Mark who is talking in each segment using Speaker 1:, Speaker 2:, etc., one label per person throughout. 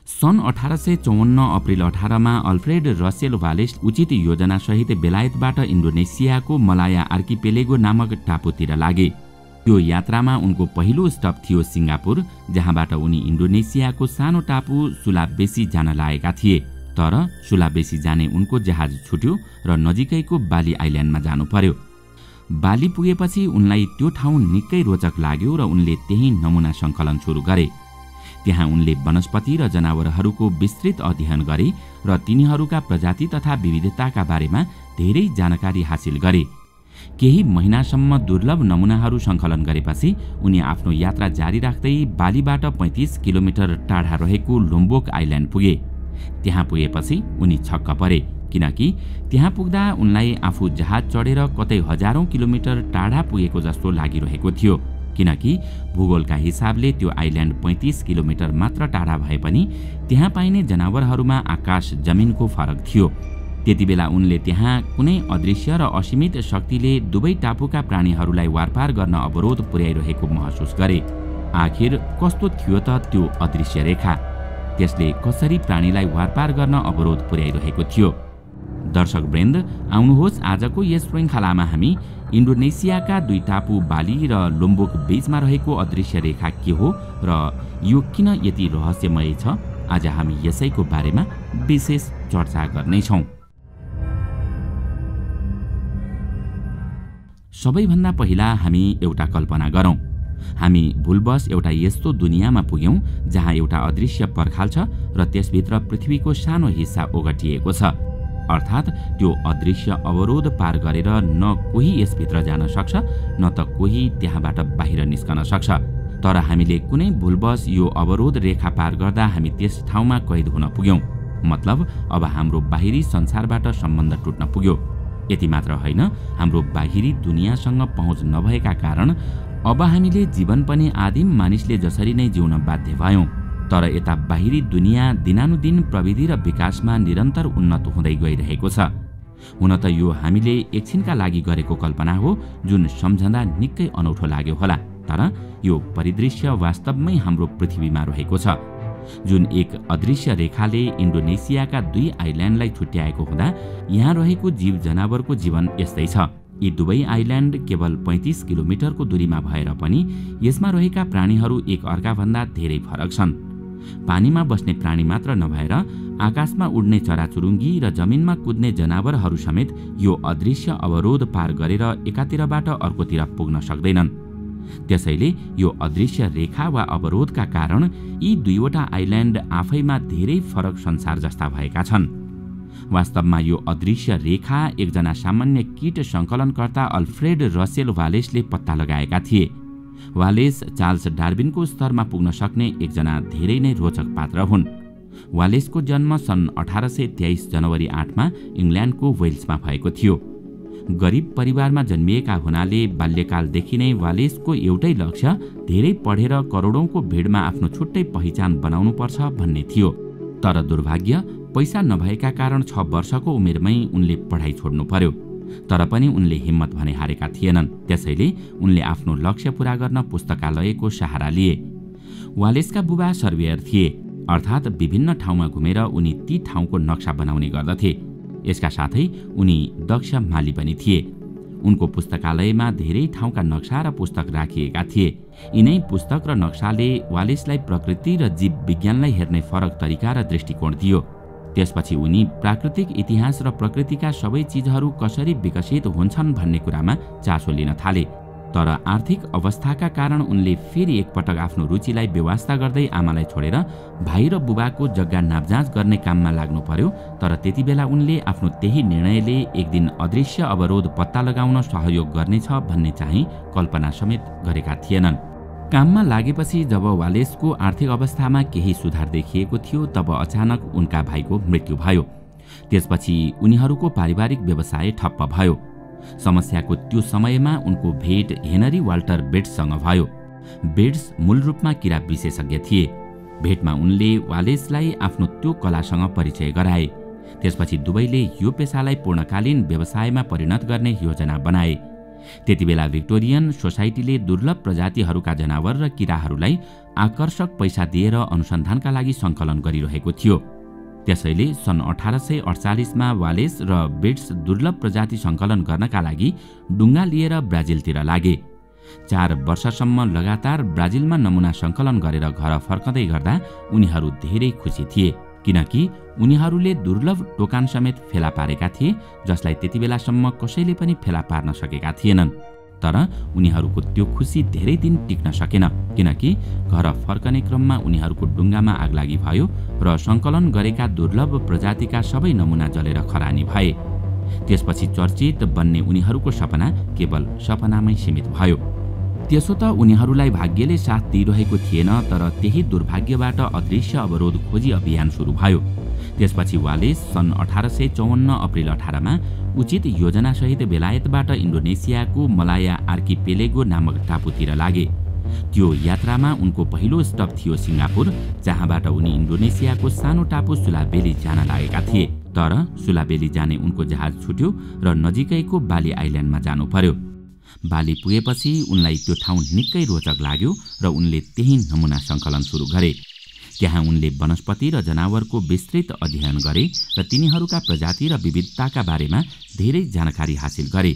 Speaker 1: सन् 1854 अप्रिल 18 मा Alfred Russel wireless उचित योजनासहित बेलायतबाट इन्डोनेसियाको मलाया आर्किपेलेगो नामक टापुतिर लागे। त्यो यात्रामा उनको पहिलो स्टप थियो सिङ्गापुर, जहाँबाट उनी इन्डोनेसियाको सानो टापु सुलावेसी जान लागेका थिए। तर सुलावेसी जाने उनको जहाज छुट्यो र नजिकैको बाली आइल्यान्डमा जानु पर्यो। बाली पुगेपछि उनलाई त्यो ठाउँ निकै रोचक लाग्यो र उनले त्यही नमुना सङ्कलन सुरु गरे। त्यहाँ उनले वनस्पति र जनावरहरूको विस्तृत अध्ययन गरे र तिनीहरूका प्रजाति तथा विविधताका बारेमा धेरै जानकारी हासिल गरे। केही महिनासम्म दुर्लभ नमुनाहरू सङ्कलन गरेपछि उनी आफ्नो यात्रा जारी राख्दै बालीबाट 35 किलोमिटर टाढा रहेको लोम्बोक आइल्यान्ड पुगे। त्यहाँ पुगेपछि उनी छक्क परे, किनकि त्यहाँ पुग्दा उनलाई आफू जहाज चढेर कतै हजारौं किलोमिटर टाढा पुगेको जस्तो लागिरहेको थियो, किनकि भूगोलका हिसाबले त्यो आइल्यान्ड 35 किलोमिटर मात्र टाढा भए पनि त्यहाँ पाइने जनावरहरूमा आकाश जमिनको फरक थियो। त्यति बेला उनले त्यहाँ कुनै अदृश्य र असीमित शक्तिले दुवै टापुका प्राणीहरूलाई वारपार गर्न अवरोध पुर्याइरहेको महसुस गरे। आखिर कस्तो थियो त त्यो अदृश्य रेखा? त्यसले कसरी प्राणीलाई वारपार गर्न अवरोध पुर्याइरहेको थियो? दर्शक वृन्द, आउनुहोस् आजको यस श्रृङ्खलामा हामी इन्डोनेसियाका दुई टापु बाली र लोम्बोक बीचमा रहेको अदृश्य रेखा के हो र यो किन यति रहस्यमय छ, आज हामी यसैको बारेमा विशेष चर्चा गर्नेछौँ। सबैभन्दा पहिला हामी एउटा कल्पना गरौँ। हामी भुलवश एउटा यस्तो दुनियाँमा पुग्यौं जहाँ एउटा अदृश्य पर्खाल छ र त्यसभित्र पृथ्वीको सानो हिस्सा ओगटिएको छ। अर्थात् त्यो अदृश्य अवरोध पार गरेर न कोही यसभित्र जान सक्छ न त कोही त्यहाँबाट बाहिर निस्कन सक्छ। तर हामीले कुनै भुलवश यो अवरोध रेखा पार गर्दा हामी त्यस ठाउँमा कैद हुन पुग्यौं। मतलब अब हाम्रो बाहिरी संसारबाट सम्बन्ध टुट्न पुग्यो। यति मात्र होइन, हाम्रो बाहिरी दुनियाँसँग पहुँच नभएका कारण अब हामीले जीवन पनि आदिम मानिसले जसरी नै जिउन बाध्य भयौं। तर यता बाहिरी दुनियाँ दिनानुदिन प्रविधि र विकासमा निरन्तर उन्नत हुँदै गइरहेको छ। हुन त यो हामीले एकछिनका लागि गरेको कल्पना हो, जुन सम्झँदा निकै अनौठो लाग्यो होला। तर यो परिदृश्य वास्तवमै हाम्रो पृथ्वीमा रहेको छ, जुन एक अदृश्य रेखाले इन्डोनेसियाका दुई आइल्यान्डलाई छुट्याएको हुँदा यहाँ रहेको जीव जनावरको जीवन यस्तै छ। यी दुवै आइल्यान्ड केवल 35 किलोमिटरको दूरीमा भएर पनि यसमा रहेका प्राणीहरू एक अर्काभन्दा धेरै फरक छन्। पानीमा बस्ने प्राणी मात्र नभएर आकाशमा उड्ने चराचुरुङ्गी र जमिनमा कुद्ने जनावरहरू समेत यो अदृश्य अवरोध पार गरेर एकातिरबाट अर्कोतिर पुग्न सक्दैनन्। त्यसैले यो अदृश्य रेखा वा अवरोधका कारण यी दुईवटा आइल्यान्ड आफैमा धेरै फरक संसार जस्ता भएका छन्। वास्तवमा यो अदृश्य रेखा एकजना सामान्य कीट सङ्कलनकर्ता अल्फ्रेड रसेल वालेसले पत्ता लगाएका थिए। वालेस चार्ल्स डार्विनको स्तरमा पुग्न सक्ने एकजना धेरै नै रोचक पात्र हुन्। वालेसको जन्म सन् 1823 जनवरी 8 मा इङ्ल्यान्डको वेल्समा भएको थियो। गरिब परिवारमा जन्मिएका हुनाले बाल्यकालदेखि नै वालेसको एउटै लक्ष्य धेरै पढेर करोडौंको भिडमा आफ्नो छुट्टै पहिचान बनाउनुपर्छ भन्ने थियो। तर दुर्भाग्य, पैसा नभएका कारण 6 वर्षको उमेरमै उनले पढाइ छोड्नु पर्यो। तर पनि उनले हिम्मत भने हारेका थिएनन्। त्यसैले उनले आफ्नो लक्ष्य पूरा गर्न पुस्तकालयको सहारा लिए। वालेसका बुबा सर्वेयर थिए, अर्थात् विभिन्न ठाउँमा घुमेर उनी ती ठाउँको नक्सा बनाउने गर्दथे। यसका साथै उनी दक्ष माली पनि थिए। उनको पुस्तकालयमा धेरै ठाउँका नक्सा र पुस्तक राखिएका थिए। यिनै पुस्तक र नक्साले वालेसलाई प्रकृति र जीव विज्ञानलाई हेर्ने फरक तरिका र दृष्टिकोण दियो। त्यसपछि उनी प्राकृतिक इतिहास र प्रकृतिका सबै चिजहरू कसरी विकसित हुन्छन् भन्ने कुरामा चासो लिन थाले। तर आर्थिक अवस्थाका कारण उनले फेरि एकपटक आफ्नो रुचिलाई व्यवस्था गर्दै आमालाई छोडेर भाइ र बुबाको जग्गा नापजाँच गर्ने काममा लाग्नु पर्यो। तर त्यति बेला उनले आफ्नो त्यही निर्णयले एक दिन अदृश्य अवरोध पत्ता लगाउन सहयोग गर्नेछ भन्ने चाहिँ कल्पना समेत गरेका थिएनन्। काममा लागेपछि जब वालेसको आर्थिक अवस्थामा केही सुधार देखिएको थियो, तब अचानक उनका भाइको मृत्यु भयो। त्यसपछि उनीहरूको पारिवारिक व्यवसाय ठप्प भयो। समस्याको त्यो समयमा उनको भेट हेनरी वाल्टर बेट्ससँग भयो। बेट्स मूल रूपमा किरा विशेषज्ञ थिए। भेटमा उनले वालेसलाई आफ्नो त्यो कलासँग परिचय गराए। त्यसपछि दुवैले यो पेसालाई पूर्णकालीन व्यवसायमा परिणत गर्ने योजना बनाए। त्यतिबेला भिक्टोरियन सोसाइटीले दुर्लभ प्रजातिहरूका जनावर र किराहरूलाई आकर्षक पैसा दिएर अनुसन्धानका लागि सङ्कलन गरिरहेको थियो। त्यसैले सन् 1848 मा वालेस र बेट्स दुर्लभ प्रजाति सङ्कलन गर्नका लागि डुङ्गा लिएर ब्राजिलतिर लागे। 4 वर्षसम्म लगातार ब्राजिलमा नमुना सङ्कलन गरेर घर फर्कँदै गर्दा उनीहरू धेरै खुसी थिए, किनकि उनीहरूले दुर्लभ टोकान समेत फेला पारेका थिए जसलाई त्यतिबेलासम्म कसैले पनि फेला पार्न सकेका थिएनन्। तर उनीहरूको त्यो खुसी धेरै दिन टिक्न सकेन, किनकि घर फर्कने क्रममा उनीहरूको डुङ्गामा आगलागी भयो र सङ्कलन गरेका दुर्लभ प्रजातिका सबै नमुना जलेर खरानी भए। त्यसपछि चर्चित बन्ने उनीहरूको सपना केवल सपनामै सीमित भयो। त्यसो त उनीहरूलाई भाग्यले साथ दिइरहेको थिएन, तर त्यही दुर्भाग्यबाट अदृश्य अवरोध खोजी अभियान सुरु भयो। त्यसपछि वालेस सन् 1854 अप्रिल 18 मा उचित योजनासहित बेलायतबाट इन्डोनेसियाको मलाया आर्किपेलेगो नामक टापुतिर लागे। त्यो यात्रामा उनको पहिलो स्टप थियो सिङ्गापुर, जहाँबाट उनी इन्डोनेसियाको सानो टापु सुलाबेली जान लागेका थिए। तर सुलाबेली जाने उनको जहाज छुट्यो र नजिकैको बाली आइल्यान्डमा जानु पर्यो। बाली पुगेपछि उनलाई त्यो ठाउँ निकै रोचक लाग्यो र उनले त्यही नमुना सङ्कलन सुरु गरे। त्यहाँ उनले वनस्पति र जनावरको विस्तृत अध्ययन गरे र तिनीहरूका प्रजाति र विविधताका बारेमा धेरै जानकारी हासिल गरे।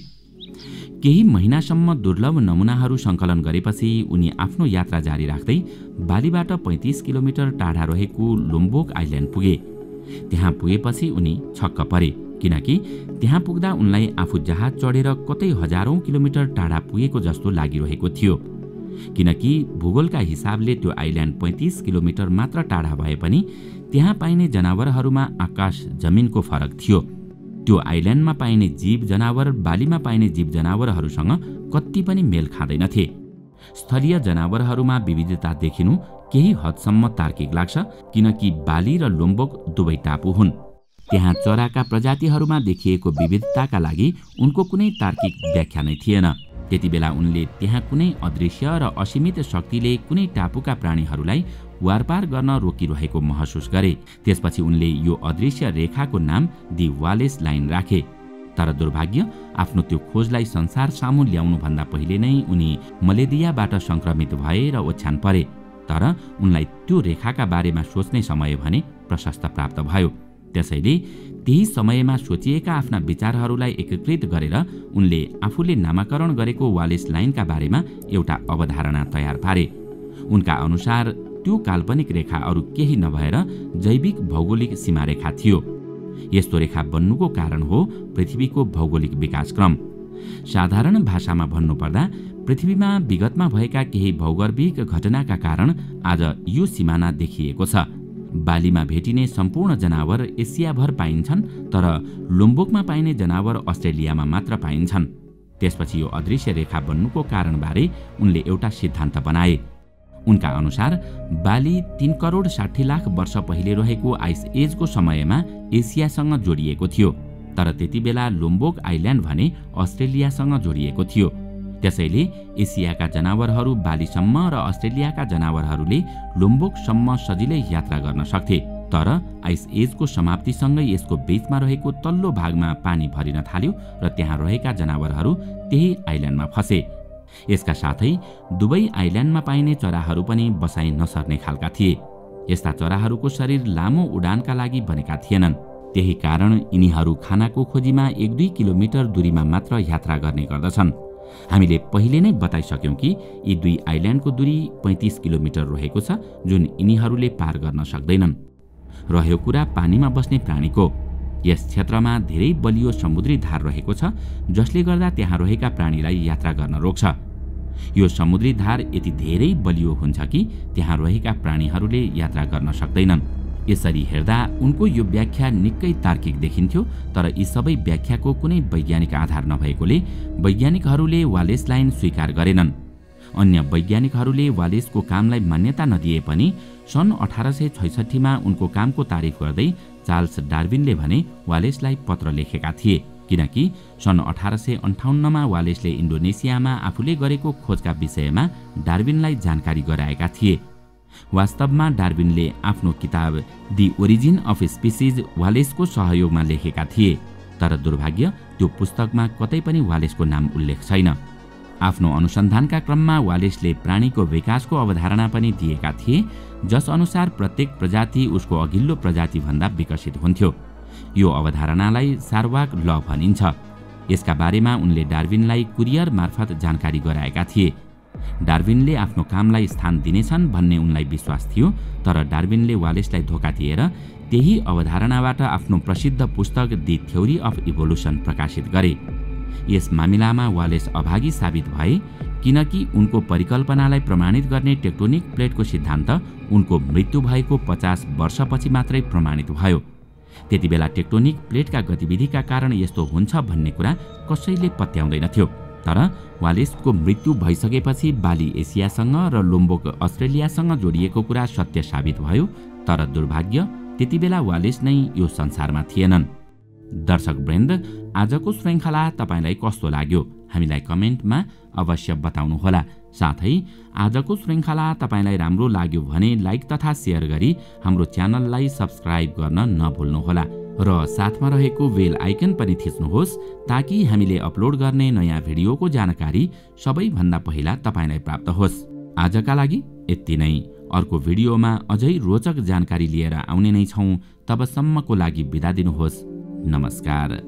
Speaker 1: केही महिनासम्म दुर्लभ नमुनाहरू सङ्कलन गरेपछि उनी आफ्नो यात्रा जारी राख्दै बालीबाट 35 किलोमिटर टाढा रहेको लोम्बोक आइल्यान्ड पुगे। त्यहाँ पुगेपछि उनी छक्क परे, किनकि त्यहाँ पुग्दा उनलाई आफू जहाज चढेर कतै हजारौं किलोमिटर टाढा पुगेको जस्तो लागिरहेको थियो। किनकि भूगोलका हिसाबले त्यो आइल्यान्ड 35 किलोमिटर मात्र टाढा भए पनि त्यहाँ पाइने जनावरहरूमा आकाश जमिनको फरक थियो। त्यो आइल्यान्डमा पाइने जीव जनावर बालीमा पाइने जीव जनावरहरूसँग कति पनि मेल खाँदैनथे। स्थलीय जनावरहरूमा विविधता देखिनु केही हदसम्म तार्किक लाग्छ, किनकि बाली र लोम्बोक दुवै टापु हुन्। त्यहाँ चराका प्रजातिहरूमा देखिएको विविधताका लागि उनको कुनै तार्किक व्याख्या नै थिएन। त्यतिबेला उनले त्यहाँ कुनै अदृश्य र असीमित शक्तिले कुनै टापुका प्राणीहरूलाई वारपार गर्न रोकिरहेको महसुस गरे। त्यसपछि उनले यो अदृश्य रेखाको नाम दि वालेस लाइन राखे। तर दुर्भाग्य, आफ्नो त्यो खोजलाई संसार सामु ल्याउनुभन्दा पहिले नै उनी मलेरियाबाट संक्रमित भए र ओछ्यान परे। तर उनलाई त्यो रेखाका बारेमा सोच्ने समय भने प्रशस्त प्राप्त भयो। त्यसैले त्यही समयमा सोचिएका आफ्ना विचारहरूलाई एकीकृत गरेर उनले आफूले नामाकरण गरेको वालेस लाइनका बारेमा एउटा अवधारणा तयार पारे। उनका अनुसार त्यो काल्पनिक रेखा अरू केही नभएर जैविक भौगोलिक सीमारेखा थियो। यस्तो रेखा बन्नुको कारण हो पृथ्वीको भौगोलिक विकासक्रम। साधारण भाषामा भन्नुपर्दा पृथ्वीमा विगतमा भएका केही भौगर्भिक घटनाका कारण आज यो सिमाना देखिएको छ। बालीमा भेटिने सम्पूर्ण जनावर एसियाभर पाइन्छन्, तर लोम्बोकमा पाइने जनावर अस्ट्रेलियामा मात्र पाइन्छन्। त्यसपछि यो अदृश्य रेखा बन्नुको कारणबारे उनले एउटा सिद्धान्त बनाए। उनका अनुसार बाली 3 करोड 60 लाख वर्ष पहिले रहेको आइस एजको समयमा एसियासँग जोडिएको थियो, तर त्यतिबेला लोम्बोक आइल्यान्ड भने अस्ट्रेलियासँग जोडिएको थियो। त्यसैले एसियाका जनावरहरू बालीसम्म र अस्ट्रेलियाका जनावरहरूले लोम्बोकसम्म सजिलै यात्रा गर्न सक्थे। तर आइस एजको समाप्तिसँगै यसको बीचमा रहेको तल्लो भागमा पानी भरिन थाल्यो र त्यहाँ रहेका जनावरहरू त्यही आइल्यान्डमा फसे। यसका साथै दुवै आइल्यान्डमा पाइने चराहरू पनि बसाइ नसर्ने खालका थिए। यस्ता चराहरूको शरीर लामो उडानका लागि बनेका थिएनन्। त्यही कारण यिनीहरू खानाको खोजीमा 1-2 किलोमिटर दूरीमा मात्र यात्रा गर्ने गर्दछन्। हामीले पहिले नै बताइसक्यौं कि यी दुई आइल्यान्डको दूरी 35 किलोमिटर रहेको छ, जुन यिनीहरूले पार गर्न सक्दैनन्। रह्यो कुरा पानीमा बस्ने प्राणीको। यस क्षेत्रमा धेरै बलियो समुद्री धार रहेको छ, जसले गर्दा त्यहाँ रहेका प्राणीलाई यात्रा गर्न रोक्छ। यो समुद्री धार यति धेरै बलियो हुन्छ कि त्यहाँ रहेका प्राणीहरूले यात्रा गर्न सक्दैनन्। यसरी हेर्दा उनको यो व्याख्या निकै तार्किक देखिन्थ्यो, तर यी सबै व्याख्याको कुनै वैज्ञानिक आधार नभएकोले वैज्ञानिकहरूले वालेस लाइन स्वीकार गरेनन्। अन्य वैज्ञानिकहरूले वालेसको कामलाई मान्यता नदिए पनि सन् 1866 मा उनको कामको तारिफ गर्दै चार्ल्स डार्विनले भने वालेसलाई पत्र लेखेका थिए, किनकि सन् 1858 मा वालेसले इन्डोनेसियामा आफूले गरेको खोजका विषयमा डार्विनलाई जानकारी गराएका थिए। वास्तवमा डार्विनले आफ्नो किताब दि ओरिजिन अफ स्पिसिज वालेसको सहयोगमा लेखेका थिए। तर दुर्भाग्य त्यो पुस्तकमा कतै पनि वालेसको नाम उल्लेख छैन। आफ्नो अनुसन्धानका क्रममा वालेसले प्राणीको विकासको अवधारणा पनि दिएका थिए, जस अनुसार प्रत्येक प्रजाति उसको अघिल्लो प्रजातिभन्दा विकसित हुन्थ्यो। यो अवधारणालाई सारवाक ल भनिन्छ। यसका बारेमा उनले डार्विनलाई कुरियर मार्फत जानकारी गराएका थिए। डार्विनले आफ्नो कामलाई स्थान दिनेछन् भन्ने उनलाई विश्वास थियो, तर डार्विनले वालेसलाई धोका दिएर त्यही अवधारणाबाट आफ्नो प्रसिद्ध पुस्तक दि थ्योरी अफ इभोल्युसन प्रकाशित गरे। यस मामिलामा वालेस अभागी साबित भए, किनकि उनको परिकल्पनालाई प्रमाणित गर्ने टेक्टोनिक प्लेटको सिद्धान्त उनको मृत्यु भएको 50 वर्षपछि मात्रै प्रमाणित भयो। त्यतिबेला टेक्टोनिक प्लेटका गतिविधिका कारण यस्तो हुन्छ भन्ने कुरा कसैले पत्याउँदैनथ्यो। तर वालेसको मृत्यु भइसकेपछि बाली एसियासँग र लोम्बोक अस्ट्रेलियासँग जोडिएको कुरा सत्य साबित भयो। तर दुर्भाग्य त्यतिबेला वालेस नै यो संसारमा थिएनन्। दर्शकवृन्द, आजको श्रृङ्खला तपाईलाई कस्तो लाग्यो हामीलाई कमेन्टमा अवश्य बताउनुहोला। साथै आजको श्रृङ्खला तपाईलाई राम्रो लाग्यो भने लाइक तथा सेयर गरी हाम्रो च्यानललाई सब्स्क्राइब गर्न नभुल्नुहोला र साथमा रहेको बेल आइकन पनि थिच्नुहोस्, ताकि हामीले अपलोड गर्ने नयाँ भिडियोको जानकारी सबैभन्दा पहिला तपाईलाई प्राप्त होस्। आजका लागि यति नै। अर्को भिडियोमा अझै रोचक जानकारी लिएर आउने नै छौं। तबसम्मको लागि बिदा दिनुहोस्। नमस्कार।